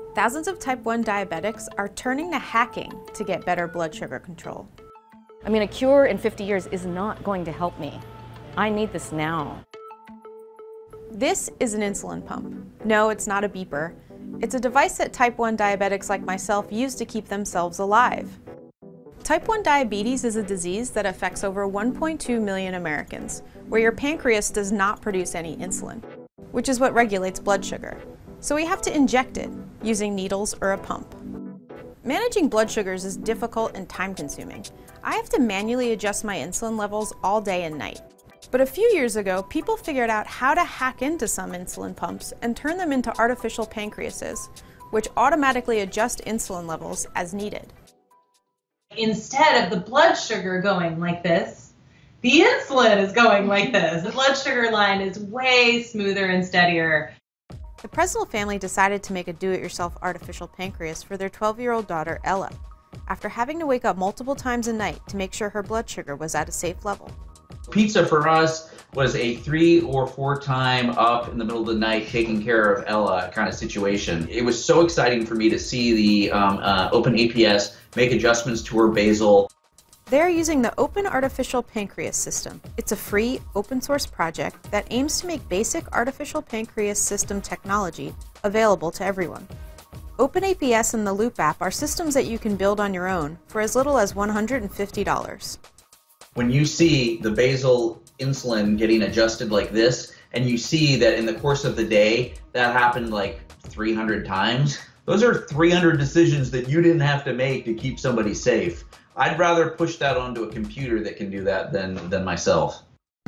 Thousands of type 1 diabetics are turning to hacking to get better blood sugar control. I mean, a cure in 50 years is not going to help me. I need this now. This is an insulin pump. No, it's not a beeper. It's a device that type 1 diabetics like myself use to keep themselves alive. Type 1 diabetes is a disease that affects over 1.2 million Americans, where your pancreas does not produce any insulin, which is what regulates blood sugar. So we have to inject it using needles or a pump. Managing blood sugars is difficult and time-consuming. I have to manually adjust my insulin levels all day and night. But a few years ago, people figured out how to hack into some insulin pumps and turn them into artificial pancreases, which automatically adjust insulin levels as needed. Instead of the blood sugar going like this, the insulin is going like this. The blood sugar line is way smoother and steadier. The Presnell family decided to make a do-it-yourself artificial pancreas for their 12-year-old daughter, Ella, after having to wake up multiple times a night to make sure her blood sugar was at a safe level. Pizza for us was a 3 or 4 time up in the middle of the night taking care of Ella kind of situation. It was so exciting for me to see the open APS make adjustments to her basal. They're using the Open Artificial Pancreas System. It's a free, open-source project that aims to make basic artificial pancreas system technology available to everyone. OpenAPS and the Loop app are systems that you can build on your own for as little as $150. When you see the basal insulin getting adjusted like this, and you see that in the course of the day, that happened like 300 times, those are 300 decisions that you didn't have to make to keep somebody safe. I'd rather push that onto a computer that can do that than myself.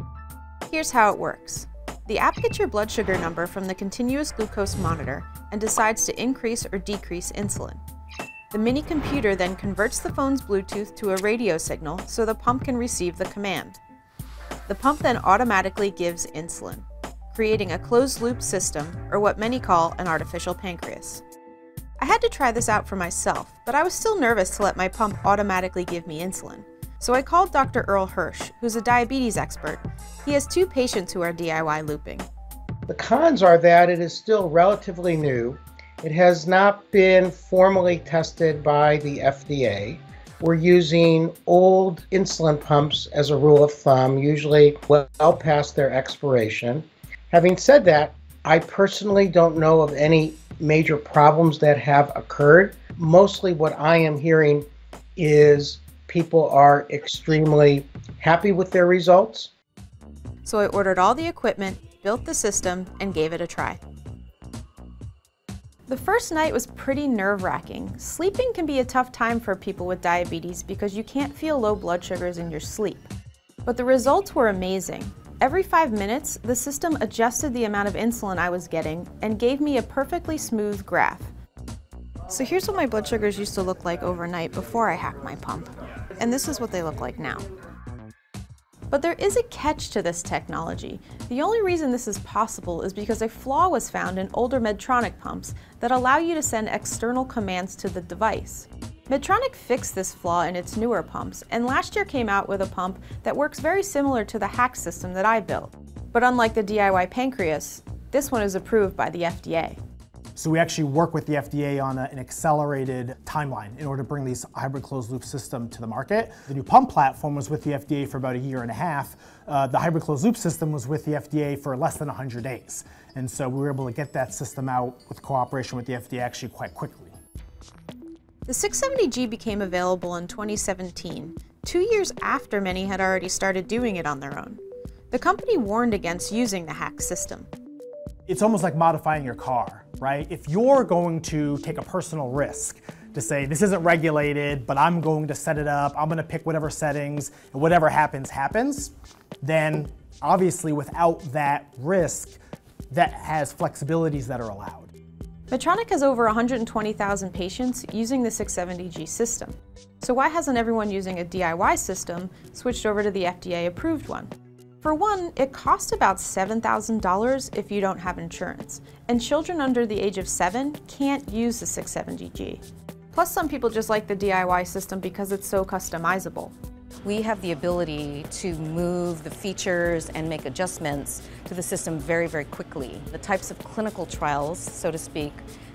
Here's how it works. The app gets your blood sugar number from the continuous glucose monitor and decides to increase or decrease insulin. The mini computer then converts the phone's Bluetooth to a radio signal so the pump can receive the command. The pump then automatically gives insulin, creating a closed-loop system, or what many call an artificial pancreas. I had to try this out for myself, but I was still nervous to let my pump automatically give me insulin. So I called Dr. Earl Hirsch, who's a diabetes expert. He has 2 patients who are DIY looping. The cons are that it is still relatively new. It has not been formally tested by the FDA. We're using old insulin pumps as a rule of thumb, usually well past their expiration. Having said that, I personally don't know of any major problems that have occurred. Mostly what I am hearing is people are extremely happy with their results. So I ordered all the equipment, built the system, and gave it a try. The first night was pretty nerve-wracking. Sleeping can be a tough time for people with diabetes because you can't feel low blood sugars in your sleep. But the results were amazing. Every 5 minutes, the system adjusted the amount of insulin I was getting and gave me a perfectly smooth graph. So here's what my blood sugars used to look like overnight before I hacked my pump. And this is what they look like now. But there is a catch to this technology. The only reason this is possible is because a flaw was found in older Medtronic pumps that allow you to send external commands to the device. Medtronic fixed this flaw in its newer pumps, and last year came out with a pump that works very similar to the hack system that I built. But unlike the DIY pancreas, this one is approved by the FDA. So we actually work with the FDA on an accelerated timeline in order to bring these hybrid closed-loop system to the market. The new pump platform was with the FDA for about 1.5 years. The hybrid closed-loop system was with the FDA for less than 100 days. And so we were able to get that system out with cooperation with the FDA actually quite quickly. The 670G became available in 2017, 2 years after many had already started doing it on their own. The company warned against using the hack system. It's almost like modifying your car, right? If you're going to take a personal risk to say, this isn't regulated, but I'm going to set it up, I'm gonna pick whatever settings, and whatever happens, happens, then obviously without that risk, that has flexibilities that are allowed. Medtronic has over 120,000 patients using the 670G system. So why hasn't everyone using a DIY system switched over to the FDA-approved one? For one, it costs about $7,000 if you don't have insurance, and children under the age of 7 can't use the 670G. Plus, some people just like the DIY system because it's so customizable. We have the ability to move the features and make adjustments to the system very, very quickly. The types of clinical trials, so to speak,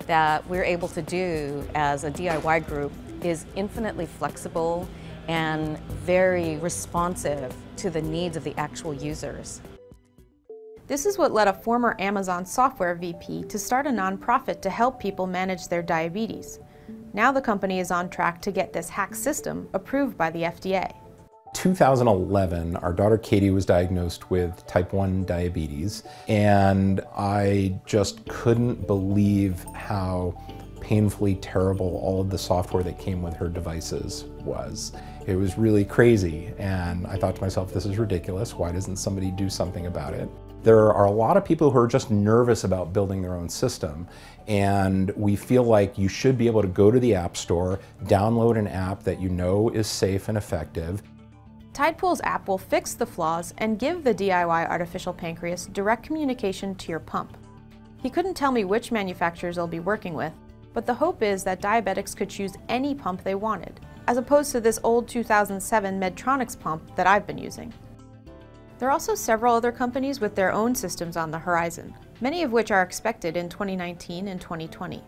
that we're able to do as a DIY group is infinitely flexible and very responsive to the needs of the actual users. This is what led a former Amazon software VP to start a nonprofit to help people manage their diabetes. Now the company is on track to get this hack system approved by the FDA. 2011, our daughter Katie was diagnosed with type 1 diabetes, and I just couldn't believe how painfully terrible all of the software that came with her devices was. It was really crazy, and I thought to myself, this is ridiculous. Why doesn't somebody do something about it? There are a lot of people who are just nervous about building their own system, and we feel like you should be able to go to the App Store, download an app that you know is safe and effective. Tidepool's app will fix the flaws and give the DIY artificial pancreas direct communication to your pump. He couldn't tell me which manufacturers they'll be working with, but the hope is that diabetics could choose any pump they wanted, as opposed to this old 2007 Medtronic's pump that I've been using. There are also several other companies with their own systems on the horizon, many of which are expected in 2019 and 2020.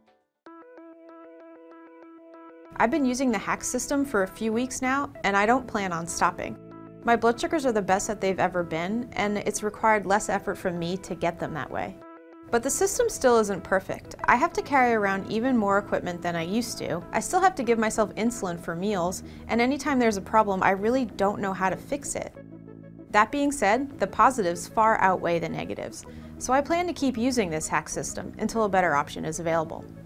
I've been using the hack system for a few weeks now, and I don't plan on stopping. My blood sugars are the best that they've ever been, and it's required less effort from me to get them that way. But the system still isn't perfect. I have to carry around even more equipment than I used to. I still have to give myself insulin for meals, and anytime there's a problem, I really don't know how to fix it. That being said, the positives far outweigh the negatives, so I plan to keep using this hack system until a better option is available.